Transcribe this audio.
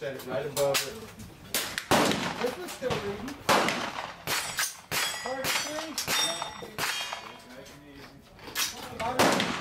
set it right above it. This one's still reading. Part 3. Nice and easy.